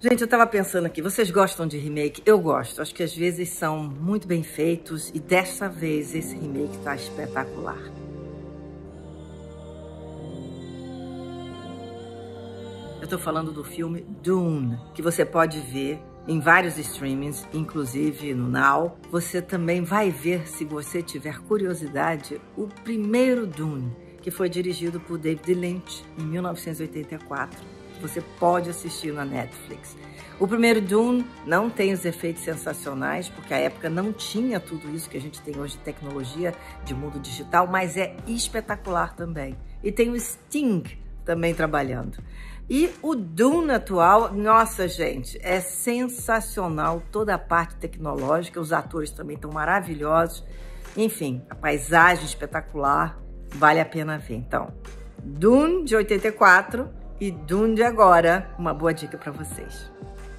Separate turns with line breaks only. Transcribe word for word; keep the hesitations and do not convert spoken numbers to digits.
Gente, eu tava pensando aqui, vocês gostam de remake? Eu gosto, acho que às vezes são muito bem feitos e dessa vez esse remake tá espetacular. Eu tô falando do filme Dune, que você pode ver em vários streamings, inclusive no Now. Você também vai ver, se você tiver curiosidade, o primeiro Dune, que foi dirigido por David Lynch em mil novecentos e oitenta e quatro. Você pode assistir na Netflix. O primeiro Dune não tem os efeitos sensacionais, porque a época não tinha tudo isso que a gente tem hoje de tecnologia, de mundo digital, mas é espetacular também. E tem o Sting também trabalhando. E o Dune atual, nossa gente, é sensacional, toda a parte tecnológica, os atores também estão maravilhosos. Enfim, a paisagem espetacular, vale a pena ver. Então, Dune de oitenta e quatro e Dune de agora, uma boa dica para vocês.